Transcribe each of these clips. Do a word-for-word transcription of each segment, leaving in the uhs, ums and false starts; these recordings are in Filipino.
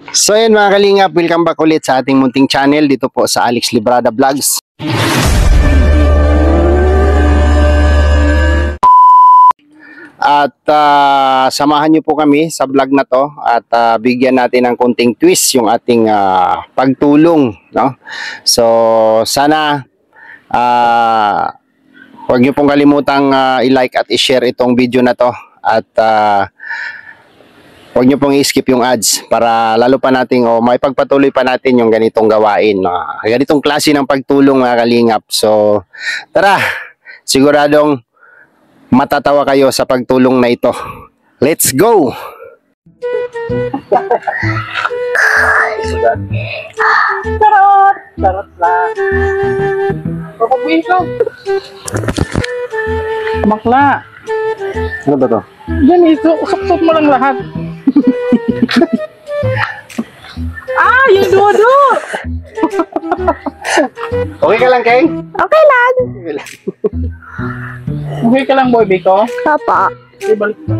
So yun mga kalingap, welcome back ulit sa ating munting channel dito po sa Alex Librada Vlogs. At uh, samahan nyo po kami sa vlog na to at uh, bigyan natin ng konting twist yung ating uh, pagtulong, no? So sana uh, huwag nyo pong kalimutang uh, i-like at i-share itong video na to at uh, huwag nyo pong i-skip yung ads para lalo pa natin o oh, may pagpatuloy pa natin yung ganitong gawain, no? Ganitong klase ng pagtulong mga kalingap. So tara, siguradong matatawa kayo sa pagtulong na ito. Let's go! Charot! Charot lang. Papabuhin ka. Bakla. Ano ba to? Yan, isuk-suk mo lang lahat. Ah, yung dudo! Okay ka lang, Kay? Okay lang. Okay lang. Okay ka lang, boy, Biko? Papa. Ibalik ka.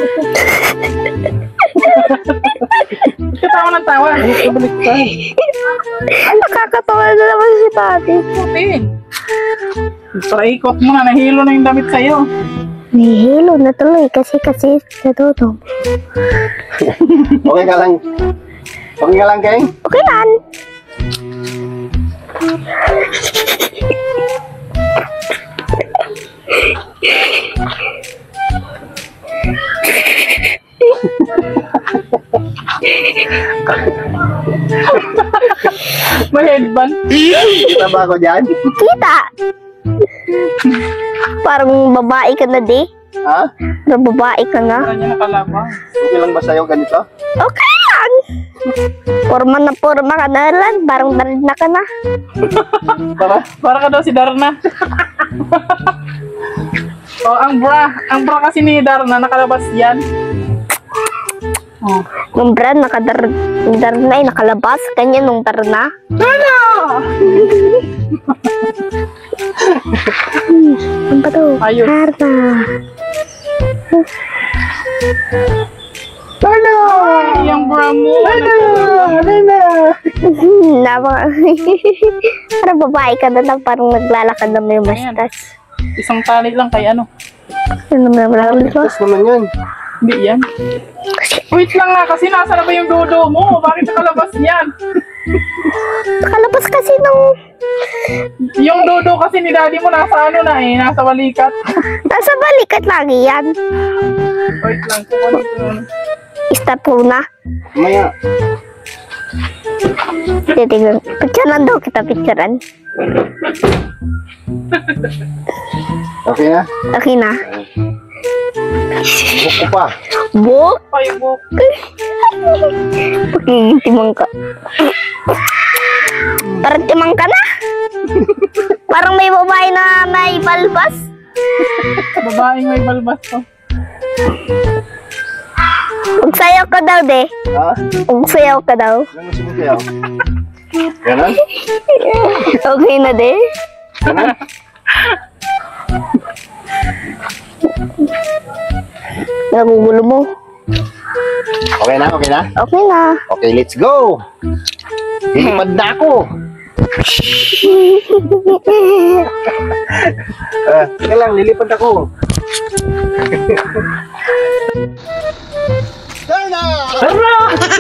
Katawa ng tawa. Ibalik ka. Nakakatawa na naman si Tati. Okay. Para ikot mo na, nahilo na yung damit sa'yo. Nahihilo na tuloy kasi kasi natutong. Okay ka lang? Okay ka lang, Kay? Okay lang. May headband. Kita ba ako dyan? Kita. Parang babae ka na di. Ha? Parang babae ka na. Parang niya nakalabang. Okay lang ba sa'yo ganito? Okay lang. Forma na forma ka na lang. Parang darid na ka na. Para? Para ka daw si Darna. Oh, ang bra. Ang bra kasi ni Darna, nakalabas yan. Oh. Nung brand, nakadar dar na eh, nakalabas. Kanya nung dar na. Darna! hmm, ano ba to? Ayun. Darna. Darna! Yung bra mo. Darna! Darna! Napa. Parang babae ka na lang. Parang naglalakad na may mastas. Isang tali lang kay ano. Ano na naman ito? Tapos naman yun. Hindi yan. Wait lang nga kasi nasa na ba yung dodo mo? Bakit nakalabas yan? Nakalabas kasi nung... Yung dodo kasi ni daddy mo nasa ano na eh. Nasa balikat. Nasa balikat lagi yan. Wait lang. Kukunin ko yun. Stop po na. Maya. Titignan. Picturean daw kita, picturean. Okay na? Okay na. Buk ko pa. Buk? Ay, buk. Pagkikitimang ka. Parang timang ka na. Parang may babae na may balbas. Babaeng may balbas to. Magsayaw ka daw, de. Ha? Magsayaw ka daw. Ano gusto mo kayo? Ganon? Okay na, de. Ganon? Nagugulo mo. Okay na? Okay na? Okay na. Okay, let's go! Lilipad na ako! uh, Teka lang, lilipad ako. Darna! Darna!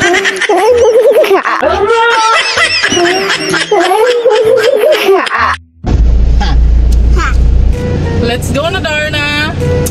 Let's go na, Darna!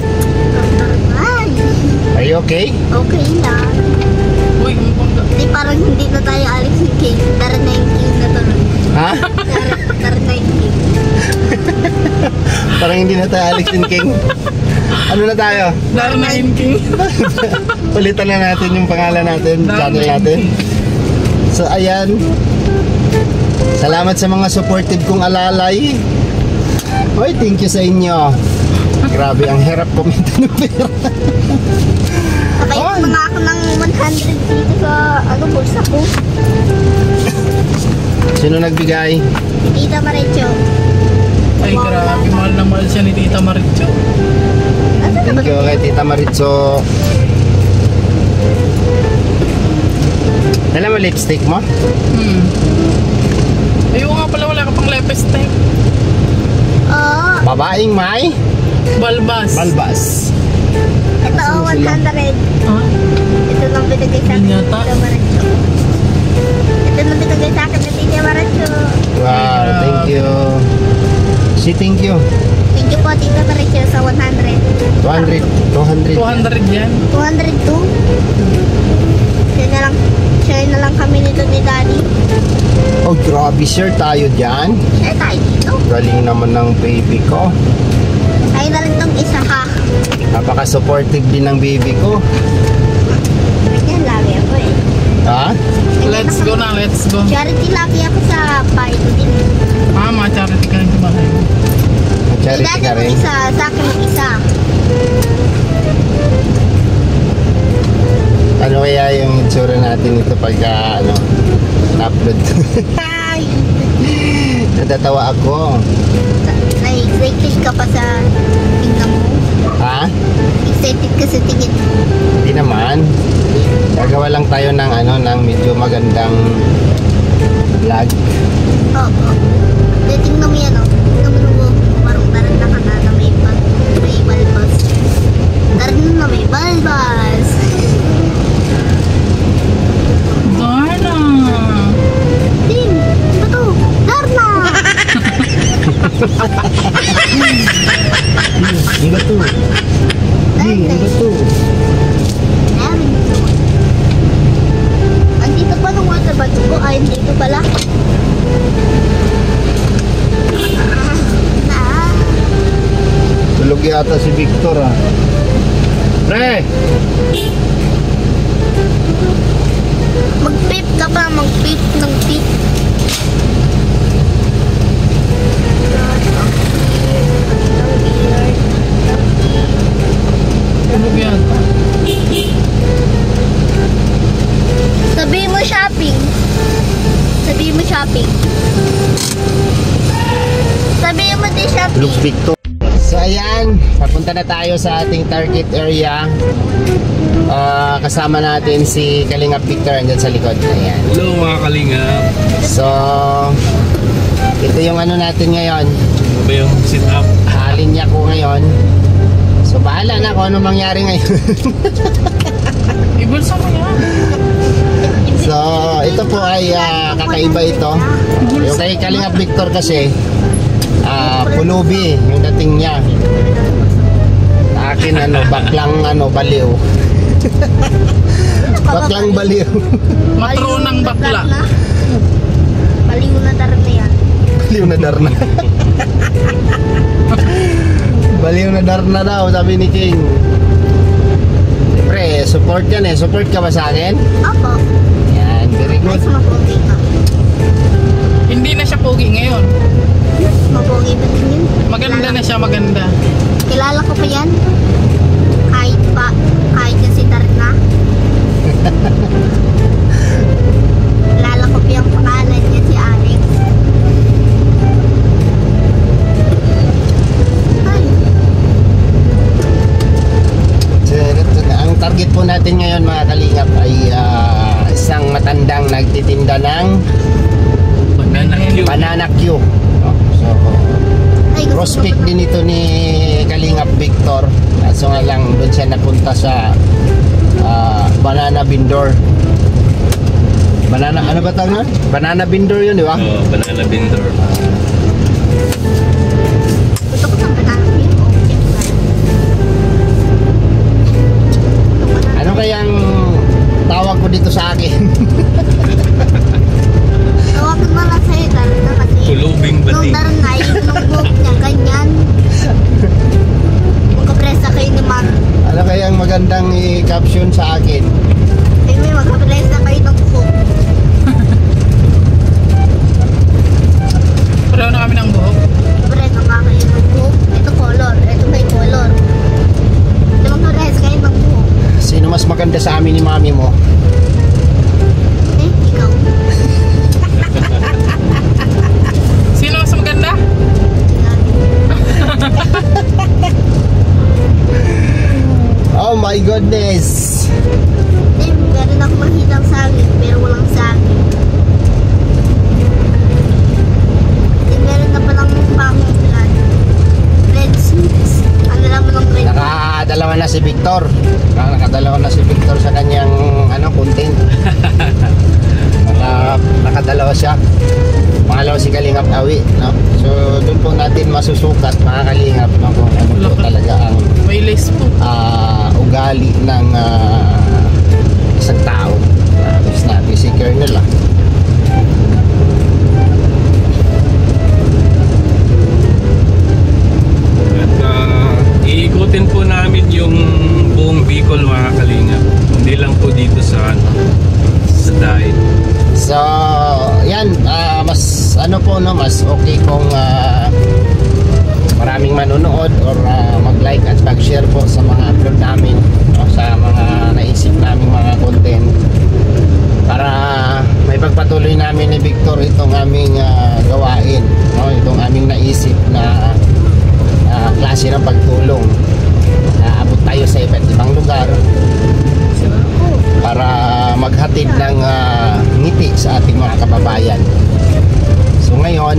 Are you okay? Okay lang. Uy, kumapang Di parang hindi na tayo alis yung king. Tara na yung king na tuloy. Ha? Tara, tara na yung king. Parang hindi na tayo Alex and King. Ano na tayo? Darna in King. Palitan na natin yung pangalan natin, Darna channel natin. So ayan. Salamat sa mga supportive kong alalay. Hoy, thank you sa inyo. Grabe, ang hirap kumita ng pera. Nakayot mga ako ng one hundred dito sa ano, bulsa ko. Sino nagbigay? Tita Marecho. Ay, grabe. Mahal na mahal siya ni Tita Maricho. Asa na ba? Thank you kay Tita Maritzo. Dala mo lipstick mo? Hmm. Ayun nga pala, wala ka pang lipstick. Oo. Babaeng may Balbas. balbas. Ito oh, one hundred. Ah? Ito lang binigay sa akin Yun ng yata. Tita Marancho. Ito lang binigay sa akin ng Tita Marancho. Wow, thank you. Si thank you. Thank you po Tita Marancho sa one hundred. two hundred. two hundred. two hundred yan. two hundred two. Share na lang. Share na lang kami nito ni Daddy. Oh, grabe sir, tayo dyan. Share tayo dito. Galing naman ng baby ko. Tayo na lang tong isa ha. Napaka-supportive din ng baby ko. Ganyan lagi ako eh. Ha? Let's go na, let's go. Charity lagi ako sa bahay ko din. Mama, charity ka rin sa bahay mo. Si Charity Daddy ka mo rin. isa, sa akin yung isa. Ano kaya yung itsura natin ito pagka ano, na-upload? Ay! Natatawa ako. Na-excited ka pa sa tingnan mo. Ha? Excited ka sa tingin mo. Hindi naman. Gagawa lang tayo ng ano, ng medyo magandang vlog. Oo. Dahil tingnan mo yan o. Tingnan mo mo. Parang taran na ka na na may, bal- may balbas. Taran na may balbas. Darna! Din! Ano to? Darna! Ang gato. Ang gato. Meron ito. Andito pa nung water bag ko. Ay, dito pala. Ah, Tulog yata si Victor ah. Pre! mag-pip ka pa. Mag-pip ng pip. Tulog yan. Sabihin mo shopping. Sabihin mo shopping. Sabihin mo din shopping. Tulog Victor. So ayan, papunta na tayo sa ating target area. Ah, kasama natin si Kalingap Victor andyan sa likod. Ayan. Hello mga kalingap. So, ito yung ano natin ngayon. Ano ba yung sit up? Halin niya ko ngayon. So, bahala na kung ano mangyari ngayon. Ibulsa mo yan. So, ito po ay ah, kakaiba ito. Yung kay Kalingap Victor kasi, ah, pulubi yung dating niya. Sa akin, ano, baklang, ano, baliw. Baklang baliw. Matronang bakla. Baliw na darna yan. Baliw na darna. Baliw na darna daw, sabi ni King. Siyempre, support yan eh. Support ka ba sa akin? Opo. Yan, very good. Nice, mapogi ka. Hindi na siya pogi ngayon. Mapogi ba din yun? Maganda na siya, maganda. Kilala ko pa yan. Kahit pa, kahit na si Darna. Kilala ko pa yung pangalan niya si Alex. Ay, So, ang target po natin ngayon mga kalingap ay ah, isang matandang nagtitinda ng Banana cue. banana Q. No? So, ay gusto prospect ko pa- din ito ni Kalingap Victor. Kaso nga lang doon siya napunta sa ah, banana vendor. Banana, ano ba tawag nun? Banana vendor yun, di ba? Oh, banana vendor. Gusto ko ng banana cream o siyempre. Ano kayang tawag ko dito sa akin? Tawag ko na lang sa'yo Darna kasi Kulubing nung bating. Darna yung nung buhok niya ganyan. Magkapresa kayo ni Ma'am. Ano kayang magandang i-caption sa akin? Ay may magkapresa kayo ng buhok. Pareho na kami ng buhok. Siyempre nakakayo ng buhok. Ito color, ito may color. Ito magkapresa kayo ng buhok. Sino mas maganda sa amin ni mami mo? pangalawa siya. Pangalawa si Kalingap Awi, no? So doon po natin masusukat mga Kalingap, no, kung ano po talaga ang May list po. ah, ugali ng ah, isang tao. Uh, Miss natin si Colonel ah. At ah, iikutin po namin yung buong Bicol mga kalingap. Hindi lang po dito sa ano, sa Dain. So, yan, ah, mas ano po, no, mas okay kung ah, maraming manonood or ah, mag-like at mag-share po sa mga upload namin, no, sa mga naisip namin mga content para may pagpatuloy namin ni Victor itong aming ah, gawain, no, itong aming naisip na ah, klase ng pagtulong. Aabot tayo sa iba't ibang lugar para maghatid ng ah, ngiti sa ating mga kababayan. So ngayon,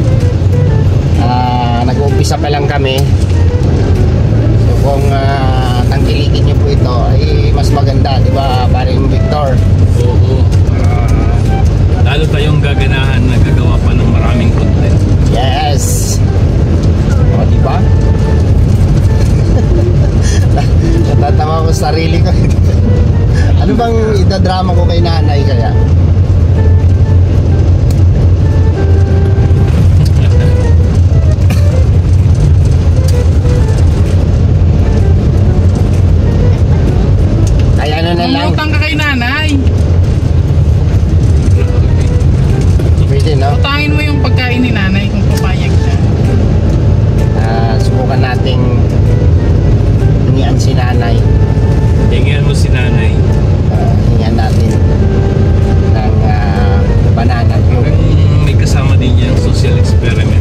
ah, nag-uumpisa pa lang kami. So kung uh, tangkilikin nyo po ito ay mas maganda, di ba, paring Victor? Oo. ah, lalo tayong gaganahan na gagawa pa ng maraming content. Yes! O, di ba? Natatawa ko sa sarili ko. Ano bang idadrama ko kay nanay kaya? Ay ano na lang, Umutang ka kay nanay. pwede no? Utangin mo yung pagkain ni nanay kung papayag siya. Ah, subukan nating hingian si nanay. Hingian mo si nanay. Ah, hingian natin ng ah, banana cue. Parang may kasama din yung social experiment.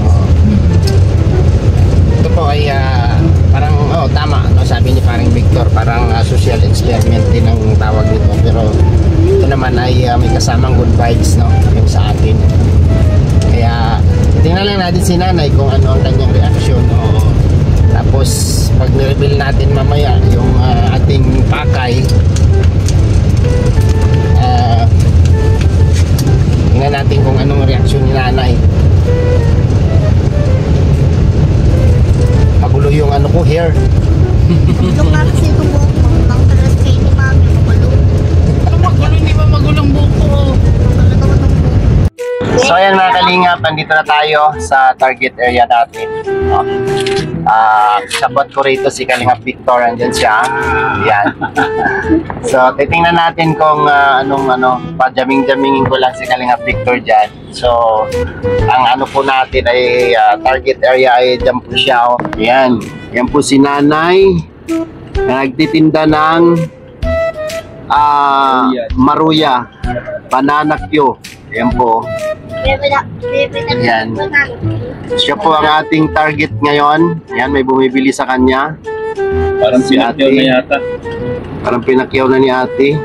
Ito po ay ah, parang, oh tama, no, sabi ni parang Victor, parang ah, social experiment din ang tawag nito. Pero ito naman ay ah, may kasamang good vibes, no, yung sa atin. Kaya tingnan lang natin si nanay kung ano ang kanyang reaksyon. Oo. Tapos pag nireveal natin mamaya yung ah, ating pakay, ah, tingnan natin kung anong reaksyon ni nanay. Magulo yung ano ko, hair. Nung nga kasi itong buhok mo, ang talas kayo ni mami, magulo. Ito magulo, hindi ba magulong buko? Magulo naman ang buhok. So ayan mga kalingap, nandito na tayo sa target area natin. No? Ah, sabot ko rito si Kalingap Victor, andyan siya. Yan. So titingnan natin kung ah, anong ano, pa-jaming-jamingin ko lang si Kalingap Victor dyan. So ang ano po natin ay ah, target area ay dyan po siya. Oh. Yan. Yan po si nanay na nagtitinda ng ah, maruya, banana Q. Yan po. Bebe na, bebe na. Yan. Siya po ang ating target ngayon. Yan, may bumibili sa kanya. Parang Si pinakyaw ate. na yata. Parang pinakyaw na ni ate.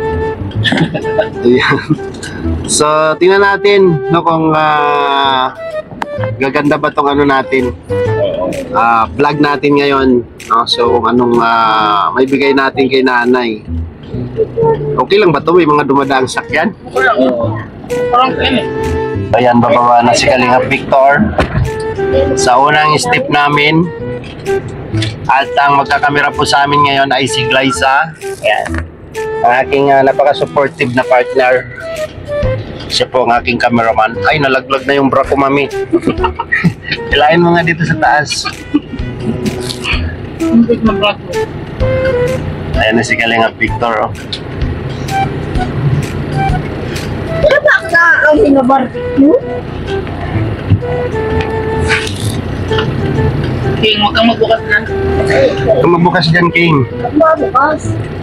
Ayan. So, tingnan natin no, kung ah, gaganda ba tong ano natin. Oo. ah, vlog natin ngayon. No? So, kung anong ah, may bigay natin kay nanay. Okay lang ba to? May mga dumadaang sakyan? Oo. Parang yan eh. Ayan, bababa na si Kalingap Victor sa unang step namin. At ang magkakamera po sa amin ngayon ay si Glyza. Ayan. Ang aking uh, napaka-supportive na partner. Siya po ang aking cameraman. Ay, nalaglag na yung bra ko, mami. Hilahin mo nga dito sa taas. Hindi mag-rock. Ayan na si Kalingap Victor. Oh. Pero ba ako nakakawin na barbecue? King, huwag kang magbukas na. Kung mabukas dyan, King. Ang mabukas.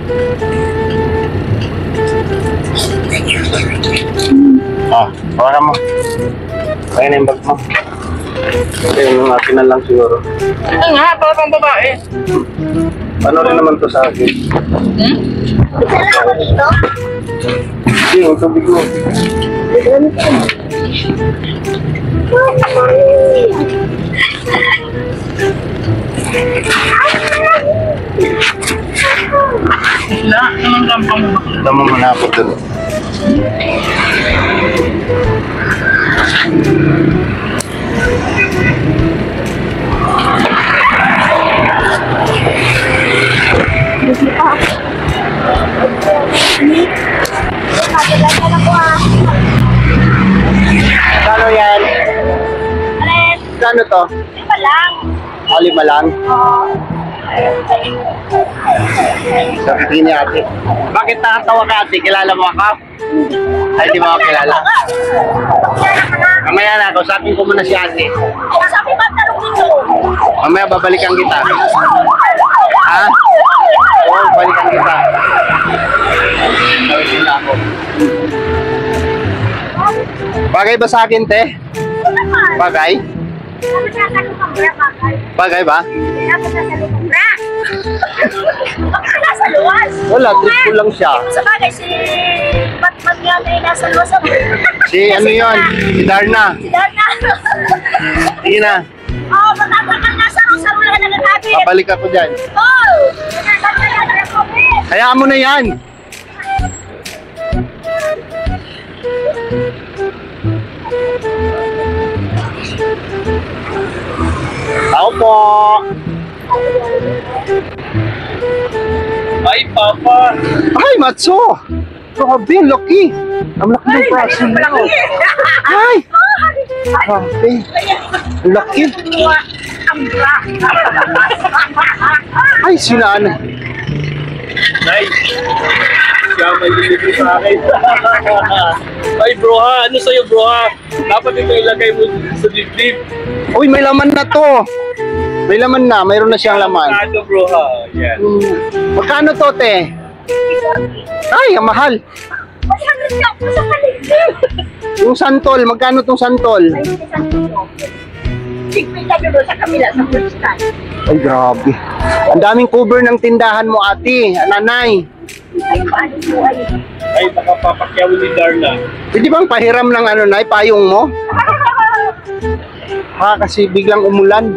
Oh, baka mo. Kaya na yung bag mo. Kaya yung akin na lang siguro. Ito nga, para pang babae. Ano rin naman to sa akin? Hmm? Isa lang ako dito. King, yung tubig mo. Wala, anong lampang mo ba? Tama mo na ako dun. Kano yan? Alis, Kano to? lima lang. O, lima lang. Oo. Sabi ni ate. Bakit nakatawa ka ate? Kilala mo ako? Ay, di mo ako kilala. Mamaya na, kausapin ko muna si ate. Sabi ba tanong dito? Mamaya babalikan kita. Ha? Oo, balikan kita. Tawagin na ako. Bagay ba sa akin, te? Bagay? Bagay ba? Nasa luwas. Wala, trip ko lang siya. Sa bagay, si Batman nga na nasa luwas. Si ano yun? Si Darna. Si Darna. Sige na, Oo, matapos ka nasa rosarulahan na naghabi. babalik ako dyan. Oo! Naghabi na COVID. Hayaan mo na yan. Tao po. Ay, Papa! Ay, Matso. Grabe, ang laki. Ang laki ng braso mo. Ay, grabe. Ang laki. Ang bra. Ay, sila ano. Nice! Kaya may delivery sa akin. Ay, bro ha! Ano sa'yo, bro ha? Dapat ito ilagay mo sa dibdib. Uy, may laman na to. May laman na. Mayroon na siyang laman. Ano, bro ha? Yan. Hmm. Magkano to, te? Ay, ang mahal. Masakit ka po sa paligid. Yung santol, magkano tong santol? Ay, isang kilo. Sigpita nyo doon sa kamila sa Kulistan. Ay, grabe. Ang daming cover ng tindahan mo, ate. Nanay. Ay, paano po ay? Ay, nakapapakyaw ni Darna. Pwede bang pahiram ng ano, nay, payong mo? Ha, kasi biglang umulan.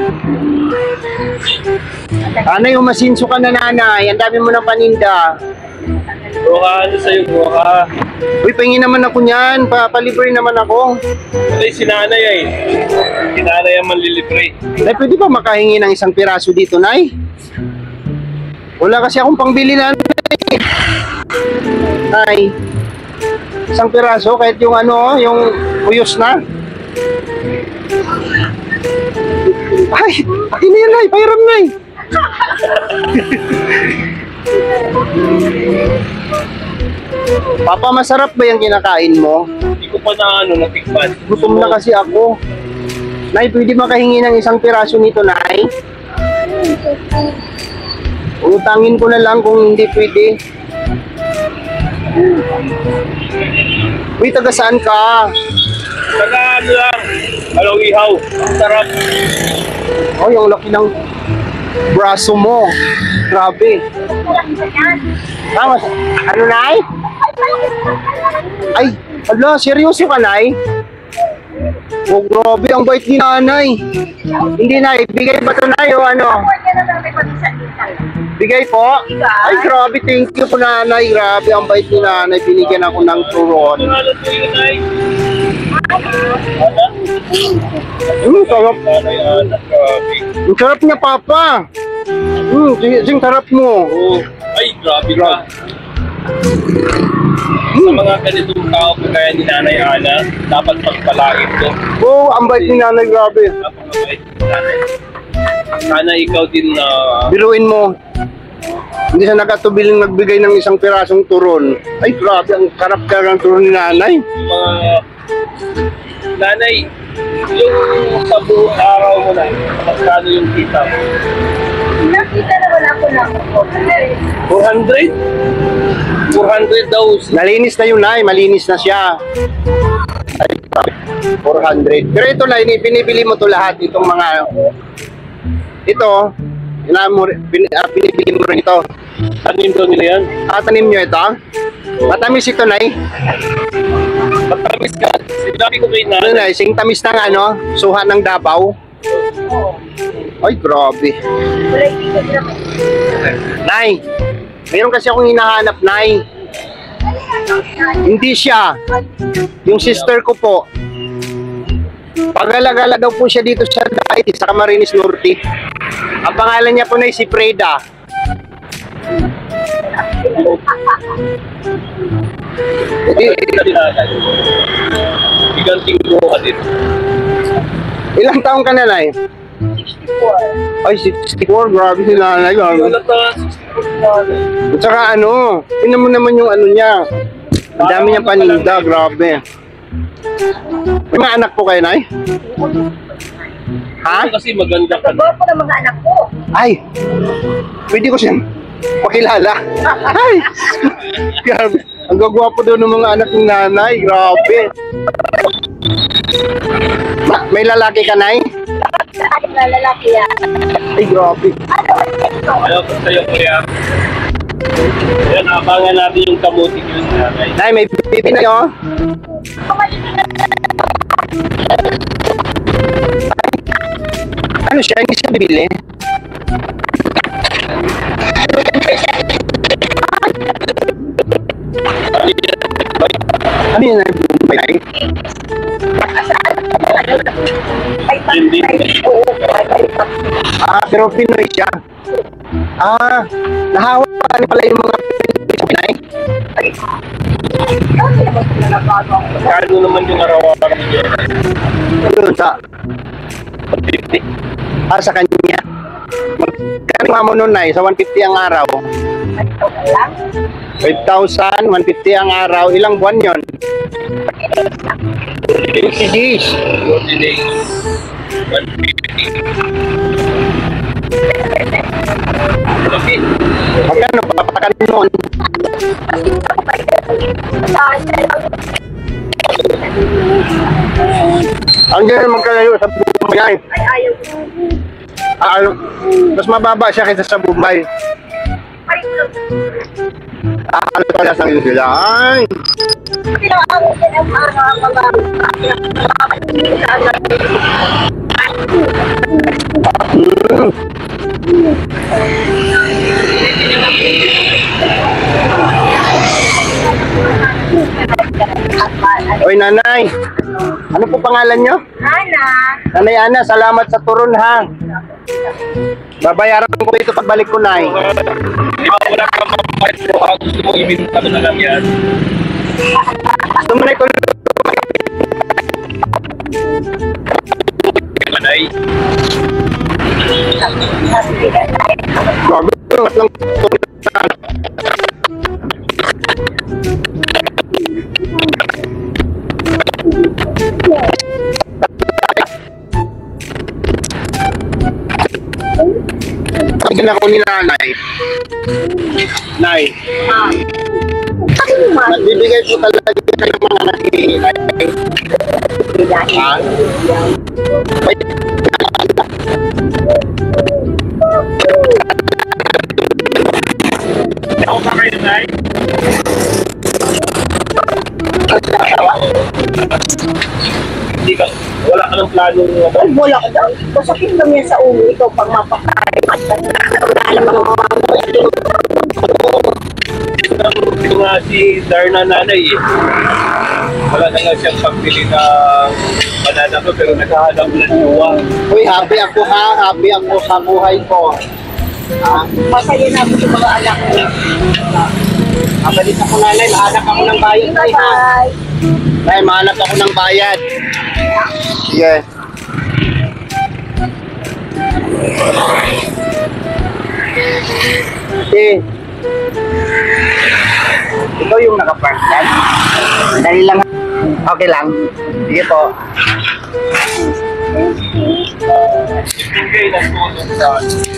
Nanay, umasinso ka na, nanay. Ang dami mo ng paninda. Bro ha, ano sa'yo, bro ha? Uy, pahingin naman ako niyan. Pa Palibre naman ako. Ay, si nanay ay. Si nanay ang manlilibre. Nay, pwede ba makahingi ng isang piraso dito, nay? Wala kasi akong pangbili na, nay. Nay. Isang piraso, kahit yung ano, yung uyos na. Ay, akin na yan, nay. Pahiram, nay. Papa, masarap ba yung kinakain mo? Hindi ko pa na ano, natikman. Gutom na kasi ako. Nay, pwede makahingi ng isang piraso nito, nay? Utangin ko na lang kung hindi pwede. Uy, taga saan ka? Saka ano lang, halong ihaw. Ang sarap. Oh, yung laki ng braso mo. Grabe. Ah, mas, ano, nay? Ay, ala, seryoso ka, nay? Oh, grabe, ang bait ni nanay. Hindi, nay, bigay ba ito, nay, o ano? Bigay po? Ay, grabe, thank you po, nanay. Grabe, ang bait ni nanay. Binigyan ako ng turon. Ano po yun, nay? Hmm, sarap. Nanay, anak, grabe. Ang sarap niya, papa. Hmm, sing, sing sarap mo. Oh, ay, grabe ka. Sa mga ganitong tao kagaya ni Nanay Ana, dapat pagpalain to. Oh, ang bait ni nanay, grabe. Napakabait ni Nanay. Sana ikaw din na Biruin mo. Hindi siya nakatubiling nagbigay ng isang pirasong turon. Ay, grabe, ang karakter ng turon ni nanay. mga Nanay, yung sa buong araw mo na, magkano yung kita mo? Nakita naman ako lang po. four hundred? four hundred daw. Nalinis na yun, nay. Malinis na siya. Ay, grabe. four hundred. Pero ito, nay, binibili mo to lahat. Itong mga... Ito, ina mo, bin, ah, binibili mo rin ito. Tanim daw nila yan? Ah, tanim nyo ito? Matamis ito, nay. Matamis ka. Sinabi ko kay Ano, Nanay. nay? Sing tamis ng ano? Suha ng Davao. Ay, grabe. Nay, meron kasi akong hinahanap, nay. Hindi siya. Yung sister ko po. Pag-alagala daw po siya dito sa Daiti, sa Camarines Norte. Ang pangalan niya po na si Freda. Hindi, Giganting buka din. ilang taong ka na, Nay? Ay, sixty-four. Grabe si nanay. Grabe. Wala na sixty-four na. At saka ano, tingnan mo naman yung ano niya. Ang dami niyang paninda. Grabe. May mga anak po kayo, Nay? Ha? Kasi maganda ka. Gwapo ng mga anak ko. Ay! Pwede ko siyang makilala. Ay! Grabe. Ang gagwapo daw ng mga anak ng nanay. Grabe. Ma, may lalaki ka, Nay? Ay, na lalaki yan. Ay, grabe. Ayaw ko sa'yo, kuya. Ayan, abangan natin yung kamuti yun. Nanay. Nay, may bibi na yun. Ano siya? Hindi siya bibili? Ano yun? Nay? Hindi. Ah, pero Pinoy siya. Ah, nahawa pa rin pala yung mga Pinay. Kano naman yung araw-araw niya? Doon sa, one fifty. ah, sa kanya. Magkano mo nun, Nay? Sa one fifty ang araw. five thousand, one fifty ang araw. Ilang buwan yun? fifty days. forty days. one fifty. Laki. Magkano papakan nun? Ang ganyan magkalayo sa Bombay. Ay, ayaw. Ah, ano, mas mababa siya kaysa sa Bombay. Ay, Ah, ano pala sa inyo sila? Ay, pinakaawin ka ng mga mga oy nanay. Ano po pangalan nyo? Hana. Nanay Ana, salamat sa turon ha. Babayaran ko ito pagbalik ko, Nay. Di ba wala ka mapapahit bro? Ah, gusto mo ibinta mo na lang yan? Tumunay ko. Manay. Grabe, mas lang turon. Bigyan ako ni nanay. Nay, nagbibigay po talaga kayo mga nakikinig. Ha? May Ako pa kayo, Nay? Hindi ka, wala ka ng plano mo ba? Ay, wala ka daw. Masakit lang yan sa ulo. Ikaw pag mapakain. Alam mo Ito nga si Darna nanay eh. Wala na nga siyang pambili ng banana ko pero naghahanap ng jowa. Uy, happy ako ha. Happy ako sa buhay ko. Ha? masaya na ako sa mga anak ko. Kabalit ako, nanay. Mahanap ako ng bayad, Nay, ha? Bye-bye. Nay, mahanap ako ng bayad. Yes. Kasi, ikaw yung nakapark dyan. Dali lang. Okay lang. Sige po. Ibigay ng tulong sa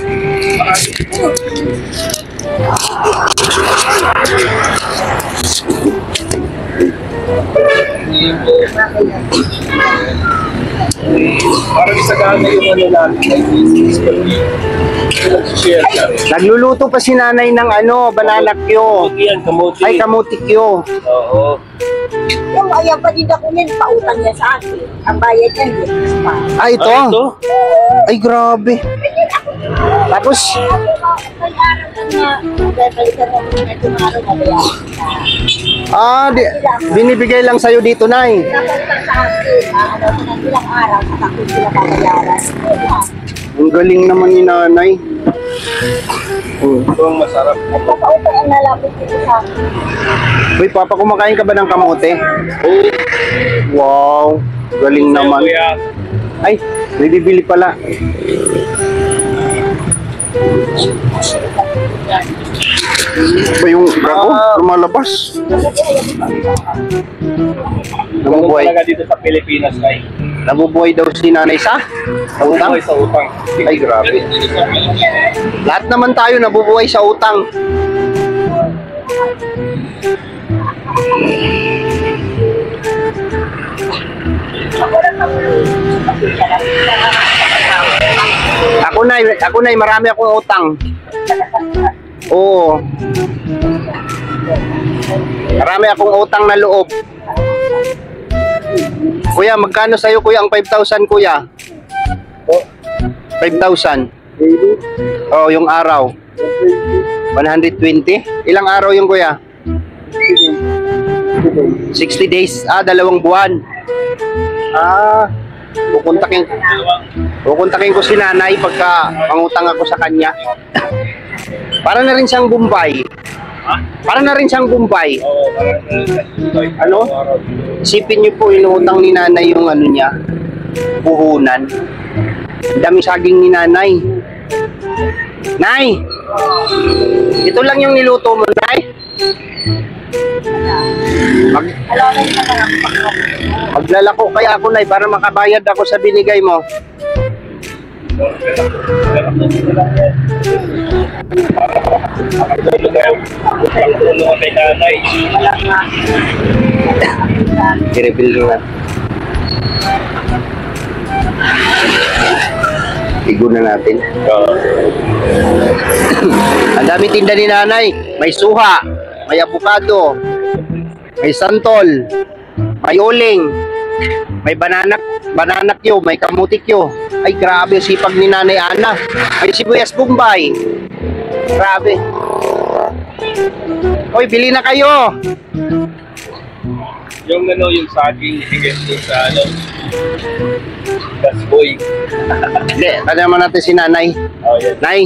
parang isagana yung ano namin ay business kami. Nag-share ka. Nagluluto pa si nanay ng ano, banana kyo. Kamuti yan, kamuti. Ay, kamuti kyo. Oo. Yung ayaw pa din ako niyan, pautang niya sa akin. Ang bayad niya, hindi pa. Ay, ito. Ah, ito? Ay, grabe. Tapos, Pag-aaral ka na, balikan mo na itong araw na bayan. ah, di, binibigay lang sa'yo dito, Nay. Napunta sa akin, ah, ano ko ng ilang araw, sa akin sila babayaran. Ang galing naman ni nanay. Hmm. Ito ang masarap. Nagpapautang ang lalapit dito sa akin. Uy, Papa, kumakain ka ba ng kamote? Oo. Wow, galing naman. Kuya. Ay, may bibili pala. Ba yung gago? Lumalabas. Ganun Nabubuhay. talaga dito sa Pilipinas, Nay. Nabubuhay daw si nanay sa utang. Nabubuhay sa utang. Ay, grabe. Ganun dito sa Pilipinas. Lahat naman tayo nabubuhay sa utang. Ako na, ako na, marami akong utang. Oo. Marami akong utang na loob. Kuya, magkano sa'yo kuya ang five thousand kuya? five thousand. Oh, yung araw. one hundred twenty? Ilang araw yung kuya? sixty days. Ah, dalawang buwan. Ah, pupuntakin, pupuntakin ko si nanay pagka pangutang ako sa kanya. Para na rin siyang Bombay. Para na rin siyang Bombay. Oo, parang ganun. Ano? Isipin niyo po, inuutang ni nanay yung ano niya, puhunan. Ang dami saging ni nanay. Nay! Ito lang yung niluto mo, Nay? Mag Maglalako kaya ako, Nay, para makabayad ako sa binigay mo. Tulungan kay nanay. I-refill nyo nga. Igo na natin. Ang dami tinda ni nanay. May suha, may avocado, may santol, may uling, may banana, banana kyo, may kamuti kyo. Ay, grabe yung sipag ni Nanay Ana. May sibuyas Bombay. Grabe. Hoy, bili na kayo. Yung ano, yung saging, higit doon sa ano, gasboy. Hindi, tanda naman natin si Nanay. Oh, yan. Nay.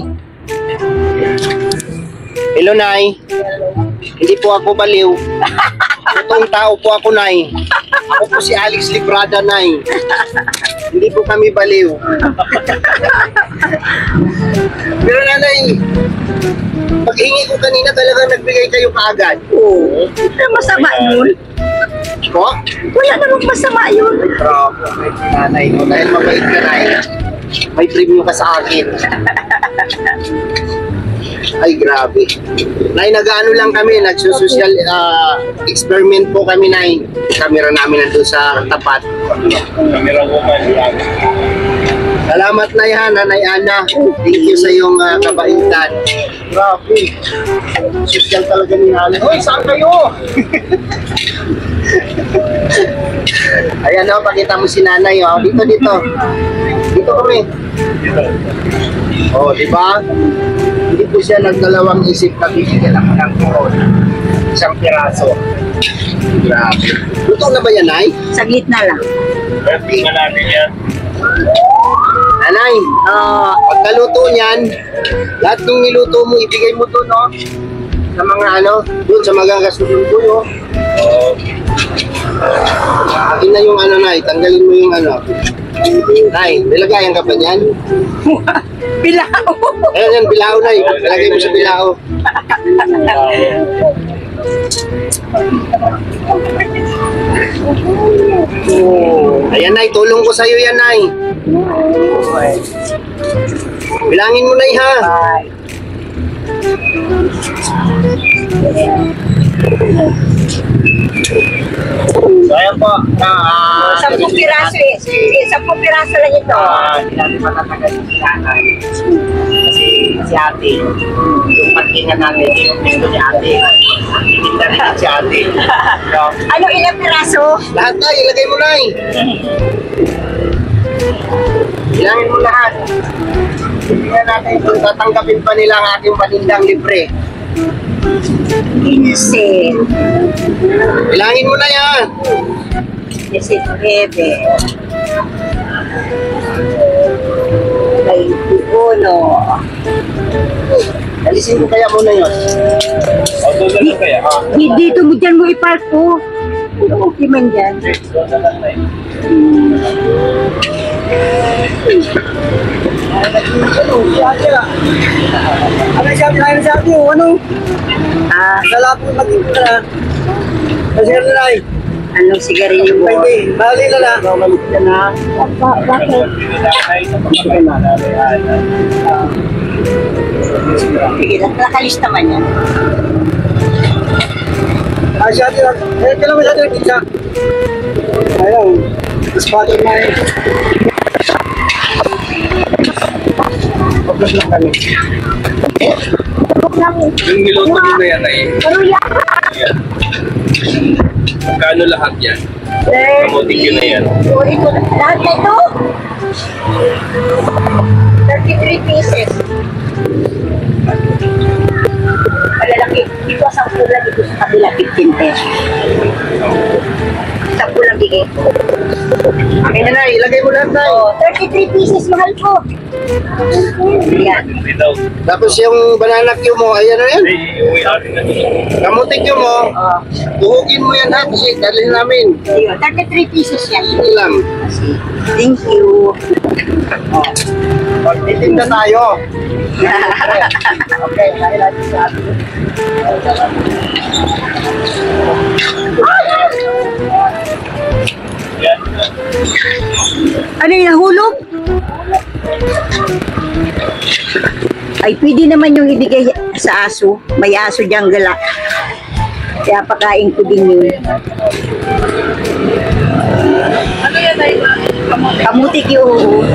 Hello, Nay. Hindi po ako baliw. Totoong tao po ako, Nay. Ako po si Alex Librada, Nay. Hindi po kami baliw. Pero Nanay, pag-hingi ko kanina talagang nagbigay kayo kaagad. Oo. Ano masama nun? Ko? Wala namang masama yun. Bravo, may Nanay mo. Dahil mabait ka, Nay. May premium ka sa akin. Ay, grabe. Nay, nag-ano lang kami, nagsusocial uh, experiment po kami, Nay. Camera namin nandun sa tapat. Kamera woman. Salamat, Nay, ha, Nanay Ana. Thank you sa iyong uh, kabaitan. Grabe. Social talaga ni Nanay. Hoy, saan kayo? Ayan, o, pakita mo si Nanay, o. Dito, dito. Dito kami. O, di ba? Hindi po siya nagdalawang isip na bibigyan ako ng turon. Isang piraso. Grabe. Luto na ba yan, Nay? Saglit na lang. Pwede nga natin yan. Nanay, Oo. pagkaluto niyan, lahat ng niluto mo, ibigay mo doon, no? Sa mga ano, doon sa magagasunod ko, no? Oo. Akin na yung ano, Nay, tanggalin mo yung ano. Nay, nilagayan ka pa niyan? Bilao. Ayan yan, bilao, Nay. Lagay mo sa bilao. Ayan, Nay, tulong ko sa'yo yan, Nay. Bilangin mo, Nay, ha? Bye. So, ayan po. Ah, Sampung piraso eh. Eh, Sampung piraso lang ito. Ah, hindi natin matatagal yung sinanay. Kasi si ate, yung pagkingan natin, yung gusto ni ate. Titinda rin si ate. So, Ano ilang piraso? lahat na, ilagay mo na eh. Ilangin mo lahat. Hindi na natin kung tatanggapin pa nila ang ating panindang libre. Quince. Ilangin mo na yan. Diecinueve. twenty-one. Alisin ko kaya muna yun. O, doon na lang kaya. Ah, Di, dito mo dyan mo ipark po. Okay man dyan. okay, doon na lang tayo. Ano sabi na sa akin? Ano? Ah, Sa lapo maging na. Kasi ano na eh. anong sigarilyo mo? Hindi. Bali na lang. Malit ka na. Ba- bakit? Sige, nakalista man yan. Ah, siya atin lang. Eh, kailan mo sa atin isa? Ayaw. Mas pati na eh. Pagkas lang kami. Yung niluto din na yan ay. Yan. Magkano lahat yan? Kamutik yun na yan. So, ito, lahat na ito? thirty-three pieces. Malalaki. Dito sa kulang, dito sa kabila, fifteen pesos. Sa kulang bigay. Akin na na, ilagay mo lahat na. Oh, thirty-three pieces, mahal ko. Yan. Without. Tapos yung banana cue mo, ayan na yan. Ay, uwi akin na. Kamutik cue mo, Oh, tuhugin mo yan ha, kasi dalhin namin. ayun, thirty-three pieces yan. Ito lang. Thank you. Magtitinda tayo. Okay, kaya natin sa atin. Yan. Ano yung nahulog? Ay, pwede naman yung ibigay sa aso. May aso diyang gala. Kaya pakain ko din yun. Ano yan ay kamote? Kamutik yung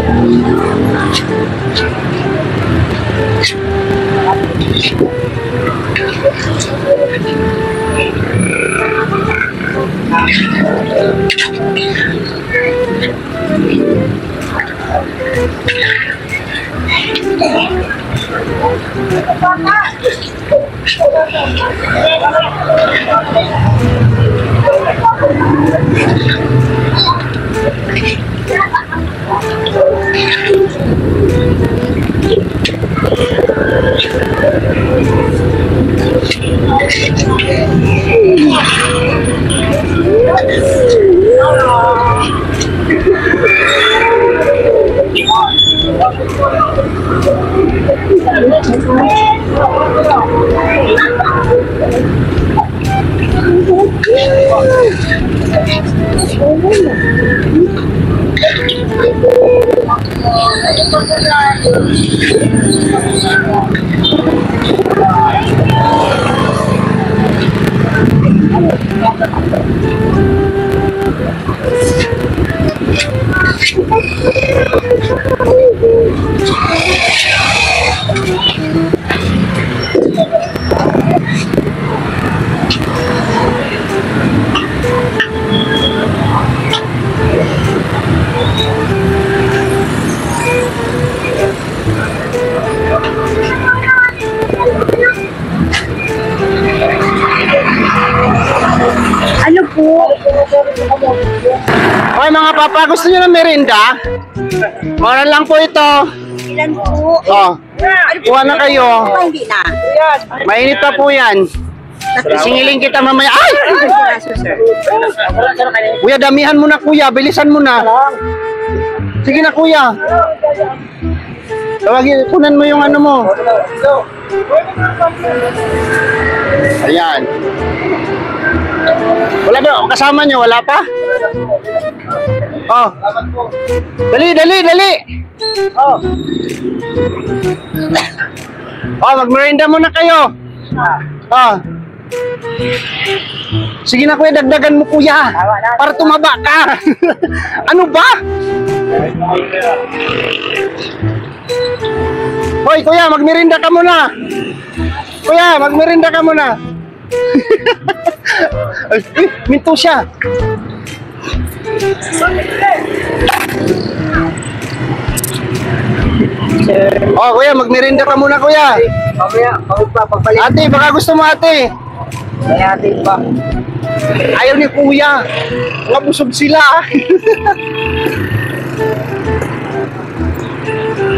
ano po? Hoy mga papa, gusto niyo ng merinda? Mura lang po ito. Ilan po? Oh, kuha na kayo. Ah, hindi na. Mainit pa po yan. Singiling kita mamaya. Ay! Piraso, sir. Kuya, damihan mo na kuya. Bilisan mo na. Sige na kuya. Tawagin, kunan mo yung ano mo. Ayan. Wala ba? Kasama nyo, wala pa? Oh. Dali, dali, dali. Oh. Oh, magmerinda muna kayo. Oh. Sige na kuya, dagdagan mo kuya. Para tumaba ka. Ano ba? Hoy kuya, magmerinda ka muna. Kuya, magmerinda ka muna. Ay, eh, minto siya. Oh, kuya, magmerinda ka muna, kuya. Mamaya, pagod pa, pagbalik. Ate, baka gusto mo, ate. Kaya atin pa. Ayaw ni kuya. Mga busog sila.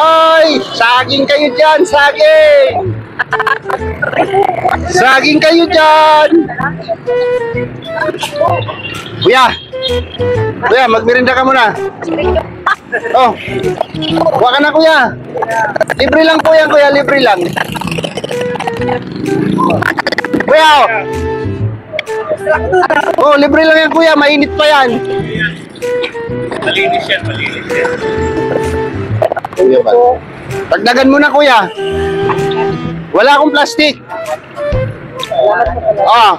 Hoy! Saging kayo dyan! Saging! Saging kayo dyan! Kuya! Kuya, magmirinda ka muna. Oh. Huwag ka na, kuya. Libre lang po yan, kuya. Libre lang. Kuya! Oh, libre lang yan, kuya. Mainit pa yan. Malinis yan, malinis yan. Kuya ba? Dagdagan mo na, kuya. Wala akong plastic. Ah,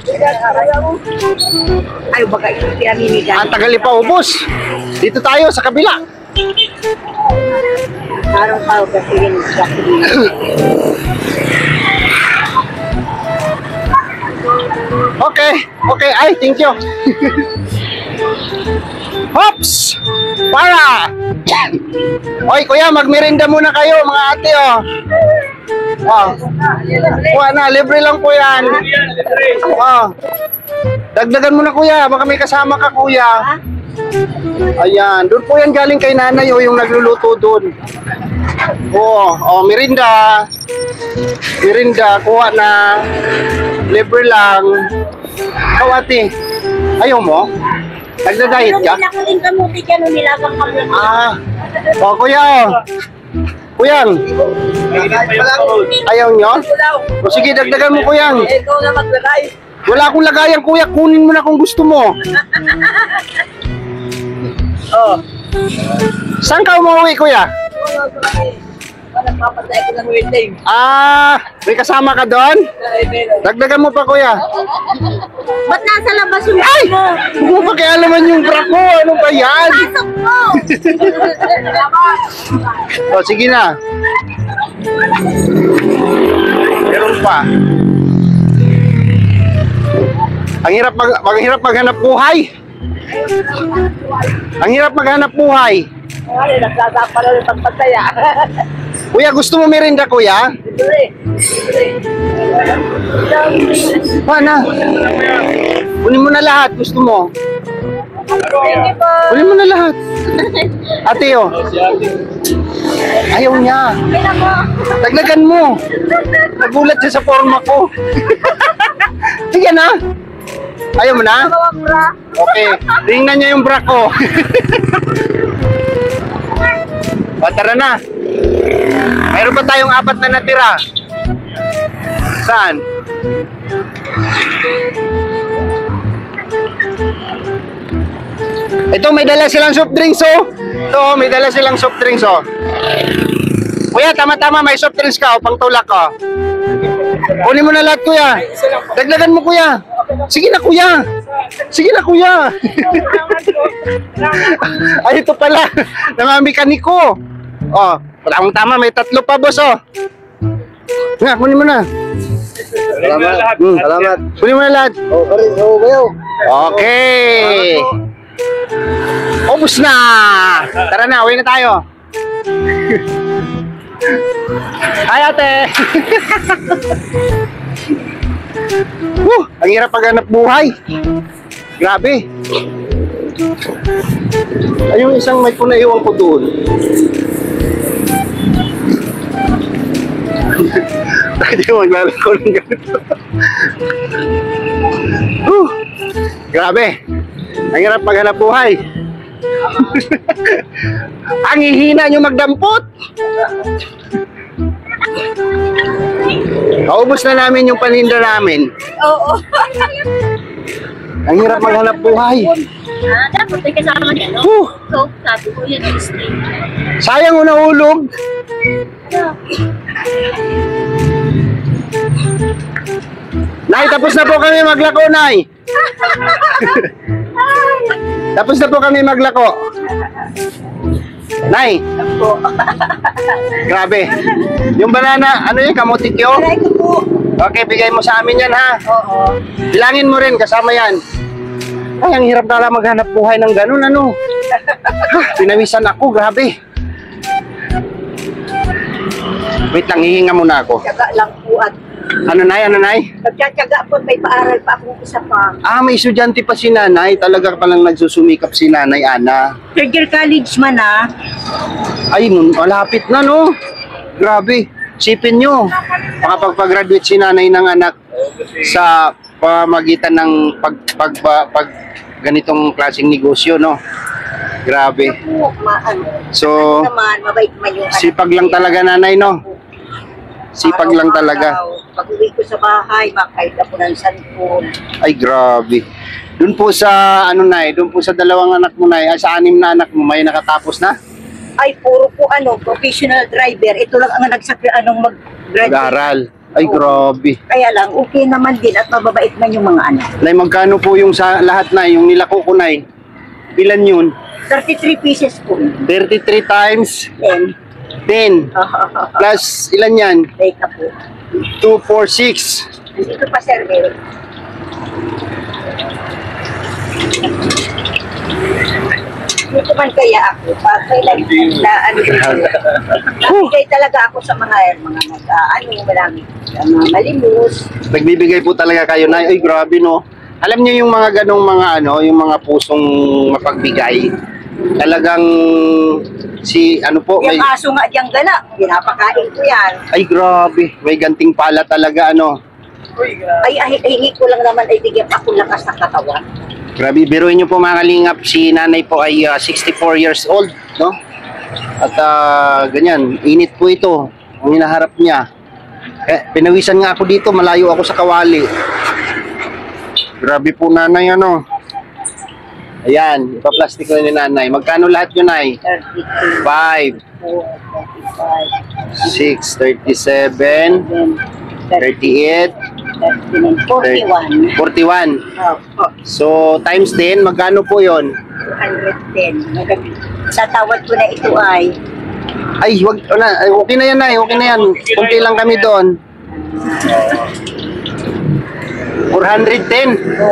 Ay, baga ito pinamimigan. ang tagal pa ubos. Dito tayo sa kabila. Araw pa kasi rin siya. Okay, okay. Ay, thank you. Hops! Para! Oy, kuya, magmerinda muna kayo, mga ate, oh. Oh. Kuha na, libre lang po yan. Yan, libre. Oh. Dagdagan mo na, kuya. Baka may kasama ka, kuya. Ayan, doon po yan galing kay nanay, oh, yung nagluluto doon. Oh, oh, merinda. Merinda, kuha na. Libre lang. Ikaw, ate. Ayaw mo? Nagda-diet ka? Nung rin kamuti ka nung nilagang kami. Ah. Oh, kuya, oh. Kuyang, Mainit pa yung tawag. ayaw nyo? O sige, dagdagan mo, kuyang. Ikaw na maglagay. Wala akong lagayan, kuya. Kunin mo na kung gusto mo. Oh. Saan ka umuwi, kuya? Nagpapatay ko ng waiting. Ah, may kasama ka doon? Dagdagan mo pa, kuya. Ba't nasa labas yung Ay! mo? Huwag mo pakialaman yung bra ko. Ano ba yan? Pasok mo! O, sige na. Meron pa. Ang hirap mag ang hirap maghanap buhay. Ang hirap maghanap buhay. Ay, nagsasapa na rin pagpataya. Kuya, gusto mo merinda, kuya? Paano? Kunin mo na lahat, gusto mo. Kunin mo na lahat. Ate, oh. Ayaw niya. Dagdagan mo. Nagulat siya sa forma ko. Sige na. Ayaw mo na? Okay. Tingnan niya yung bra ko. O, tara na. Mayroon pa tayong apat na natira. Saan? Ito, may dala silang soft drinks, oh. Ito, may dala silang soft drinks, oh. Kuya, tama-tama, may soft drinks ka, oh, pang tulak, oh. Kunin mo na lahat, kuya. Dagdagan mo, kuya. Sige na, kuya. Sige na, kuya. Ay, ito pala. Namamikaniko. Oh, wala akong tama. May tatlo pa, boss, oh. Nga, kunin mo na. Salamat. Hmm, salamat. Kunin mo na lahat. Oh, pare, oh, bayaw. Okay. Ubus na. Tara na, uwi na tayo. Hi, ate. Woo, ang hirap paghanap buhay. Grabe. Ay, yung isang mic ko na iwan ko doon. Hindi mo maglalako ng ganito. Woo, grabe. Ang hirap paghanap buhay. Ang hihina nyo magdampot. Naubos na namin yung paninda namin. Oo. Ang hirap maghanap buhay. Ah, dapat may kasama niya, no? Whew, So, sabi ko yun, ang stream. sayang unahulog. Nay, tapos na po kami maglako, Nay. Tapos na po kami maglako. Nay. Grabe. Yung banana, ano yun, kamotikyo? Aray ko po. Okay, bigay mo sa amin yan, ha? Oo. Bilangin mo rin, kasama yan. Ay, ang hirap na lang maghanap buhay ng ganun, ano? Ha, pinawisan ako, grabe. Wait lang, hihinga muna ako. Saka lang po at Ano nay, ano nay? Nagtsatsaga po, may paaral pa akong isa pa. Ah, may estudyante pa si nanay. Talaga palang nagsusumikap si nanay Ana. Third year college man ah. Ay, malapit na no. Grabe. Sipin nyo. Makapagpag-graduate si nanay ng anak sa pamagitan ng pag, pag, pag, pag ganitong klaseng negosyo, no? Grabe. Po, ma, ano, So, naman, mabait man yung anak sipag ko lang yan. talaga nanay, no? Sipag lang talaga. Pag uwi ko sa bahay, makahit ako ng cellphone. Ay, grabe. Doon po sa, ano nay, doon po sa dalawang anak mo nay, ay, sa anim na anak mo, may nakatapos na? Ay, puro po ano, professional driver. Ito lang ang nagsakri, anong mag-graduate. Nag-aaral. Ay, grabe. Kaya lang, okay naman din at mababait man yung mga anak. Nay, magkano po yung sa lahat na, yung nilako ko nay? Ilan yun? thirty-three pieces po. thirty-three times Then, ten. Plus, ilan yan? wait na po. two, four, six. Dito pa, sir, meron. Dito man kaya ako, pag kailan na ano dito, nabigay talaga ako sa mga mga nag, uh, ano, marami, mga malimos. Nagbibigay po talaga kayo na, ay grabe no. Alam niyo yung mga ganong mga ano, yung mga pusong mapagbigay. Talagang si ano po, may, Yung aso nga diyang gala, pinapakain ko yan. ay grabe, may ganting pala talaga ano. Ay, ay, hingi ko lang naman ay bigyan ako lakas ng katawan. Grabe, biruin niyo po mga kalingap, si nanay po ay uh, sixty-four years old, no? At uh, ganyan, init po ito, ang hinaharap niya. Eh, pinawisan nga ako dito, malayo ako sa kawali. Grabe po nanay, ano. Ayan, ipaplastic ko ni nanay. Magkano lahat yun, nay? thirty-two, five, forty-five, six, thirty-seven, thirty-eight, thirty-nine, forty-one. forty-one. Opo, So, times ten, magkano po yon? two hundred ten. Sa tawad ko na ito ay Ay, wag, wala, ay, okay na yan, nay, okay na yan. Kunti lang kami doon. four hundred ten.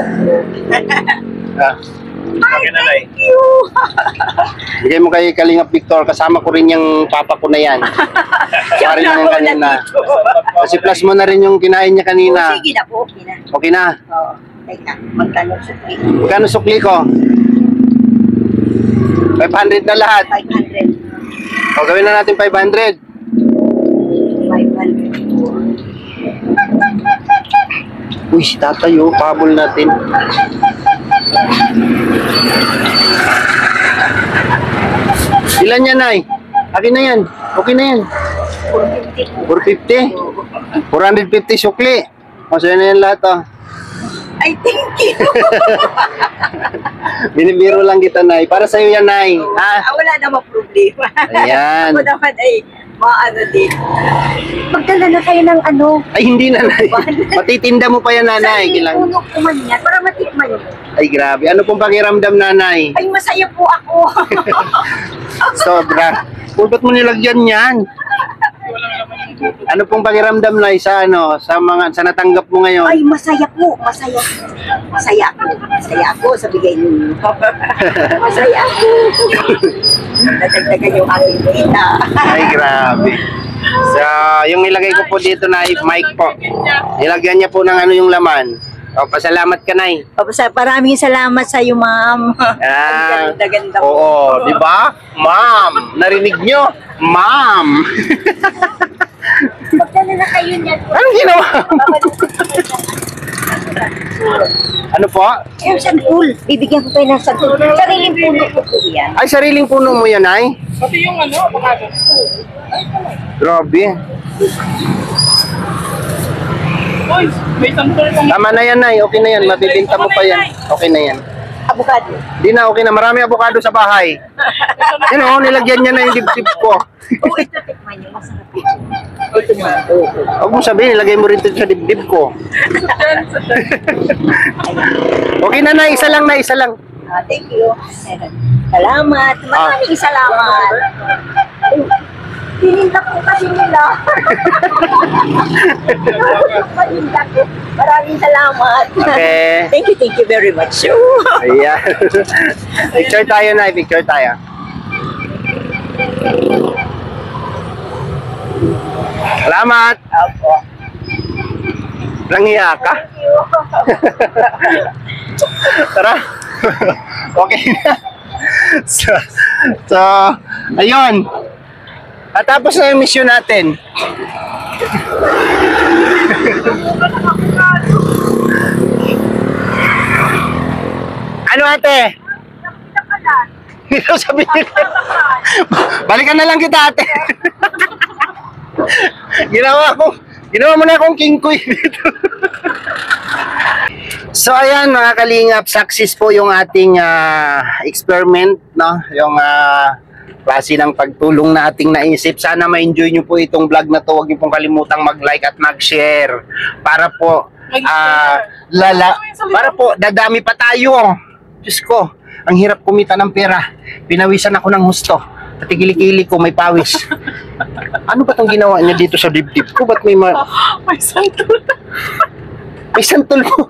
Ah, Okay na, Nay. thank you. bigay mo kay Kalingap Victor, kasama ko rin yung papa ko na yan. Pare niya yung kanina. Kasi plus mo na rin yung kinain niya Oh, kanina. sige na po, okay na. Okay na. Oo, teka, magtanong sa three. Magkano sukli ko? five hundred na lahat. five hundred. O, gawin na natin five hundred. five hundred. Uy, si tatay, oh, pabol natin. Ilan yan, nay? Akin na yan. Okay na yan. four fifty po. four fifty? four fifty sukli. O, sa'yo na yan lahat, oh. Ay, thank you. Binibiro lang kita, nay. Para sa'yo yan, nay. Ha? Ah, wala namang problema. Ayan. Ako naman ay maano din. Magdala na kayo ng ano. Ay, hindi na, nay. Matitinda mo pa yan, nanay. Sa Kailang... puno ko man yan, para matikman nyo. Ay, grabe. Ano pong pakiramdam, nanay? Ay, masaya po ako. Sobra. Pulot mo nilagyan yan. Ano pong pakiramdam, nay, sa ano, sa mga, sa natanggap mo ngayon? Ay, masaya po. Masaya. Masaya ako. Masaya ako sa bigay ninyo. Masaya ako. Nadagdagan yung aking kita. Ay, grabe. So, yung nilagay ko po dito na mic po. Nilagyan niya po ng ano yung laman. O, pasalamat ka, nay. Opo, sa maraming salamat sa iyo, ma'am. Ah, Ang ganda-ganda po. oo, di ba? Ma'am, narinig nyo? Ma'am. Magdala na kayo niyan. Anong ginawa? Ano po? Yung sandul, bibigyan ko kayo ng sandul. Sariling puno ko po yan. Ay, sariling puno mo yan, ay? Pati yung ano, avocado. Grabe. Uy, may santol kong... Tama na yan, nay. Okay na yan. Mabibinta mo pa yan. Okay na yan. Avocado. Di na, okay na. Marami avocado sa bahay. Yan o, nilagyan niya na yung dibdib ko. Oo, ito tikman niyo. Masarap ito. Ito mo. Huwag mo sabihin, ilagay mo rin ito sa dibdib ko. Okay na, na. Isa lang na, isa lang. Ah, thank you. Salamat. Maraming salamat. Pininda ko kasi nila. Pininda ko. Maraming salamat. Okay. Thank you, thank you very much. Ayan. Picture tayo, na. Picture tayo. Salamat. Opo. Langhiya ka? Tara. Okay na. So, so, ayun. At tapos na yung mission natin. Ano ate? Dito sabihin. Balikan na lang kita ate. Ginawa ko. Ginawa mo na akong king queen dito. So ayan mga kalingap, success po yung ating uh, experiment, no? Yung uh, klase ng pagtulong na ating naisip. Sana ma-enjoy nyo po itong vlog na to. Huwag nyo pong kalimutang mag-like at mag-share para po uh, lala, para po dadami pa tayo. Diyos ko, ang hirap kumita ng pera. Pinawisan ako ng husto. Patigili-kili ko, may pawis. Ano ba itong ginawa niya dito sa dibdib ko? Ba't may ma... May santol. May santol mo.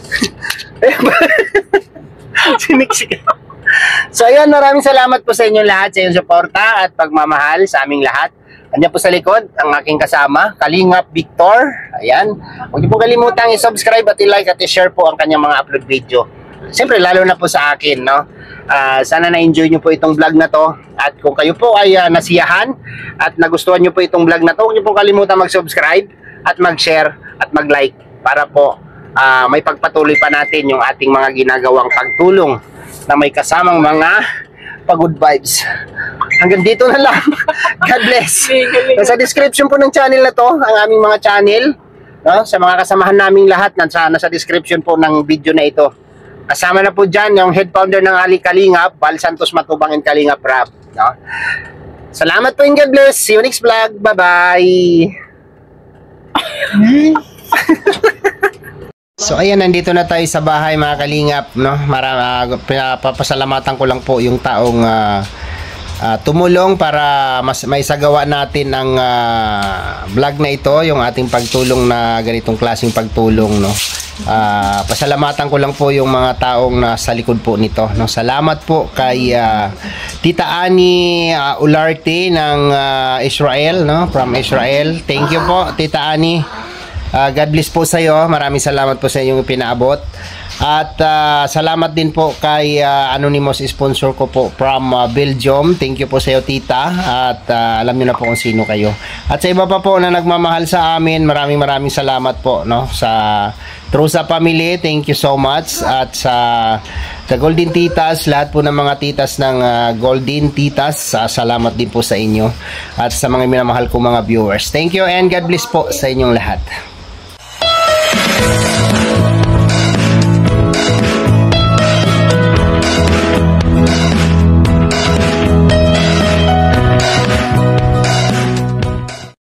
Siniksik. So ayan, maraming salamat po sa inyong lahat, sa inyong suporta at pagmamahal sa aming lahat. Andiyan po sa likod, ang aking kasama, Kalingap Victor. Ayan. Huwag niyo po kalimutang i-subscribe at i-like at i-share po ang kanyang mga upload video. Siyempre, lalo na po sa akin, no? Uh, sana na-enjoy nyo po itong vlog na to. At kung kayo po ay uh, nasiyahan at nagustuhan nyo po itong vlog na to, huwag nyo po kalimutan mag-subscribe at mag-share at mag-like para po uh, may pagpatuloy pa natin yung ating mga ginagawang pagtulong na may kasamang mga pag-good vibes. Hanggang dito na lang. God bless. Sa description po ng channel na to, ang aming mga channel, no? Sa mga kasamahan naming lahat, nasa, nasa description po ng video na ito. Kasama na po dyan yung head founder ng Ali Kalingap, Val Santos Matubang and Kalingap Rap. No? Salamat po and God bless. See you next vlog. Bye-bye. So ayan, nandito na tayo sa bahay mga Kalingap, no? Mara, uh, papasalamatan ko lang po yung taong uh, uh, tumulong para mas maisagawa natin ang uh, vlog na ito, yung ating pagtulong na ganitong klaseng pagtulong, no? Uh, pasalamatan ko lang po yung mga taong nasa likod po nito, no? Salamat po kay uh, Tita Ani uh, Ularte ng uh, Israel, no? From Israel. Thank you po Tita Ani. Uh, God bless po sa iyo. Maraming salamat po sa inyong pinaabot. At uh, salamat din po kay uh, anonymous sponsor ko po from uh, Belgium. Thank you po sa iyo tita. At uh, alam niyo na po kung sino kayo. At sa iba pa po na nagmamahal sa amin, maraming maraming salamat po, no? Sa Trusa family, thank you so much. At sa The Golden Titas, lahat po ng mga titas ng uh, Golden Titas, uh, salamat din po sa inyo. At sa mga minamahal kong mga viewers. Thank you and God bless po sa inyong lahat.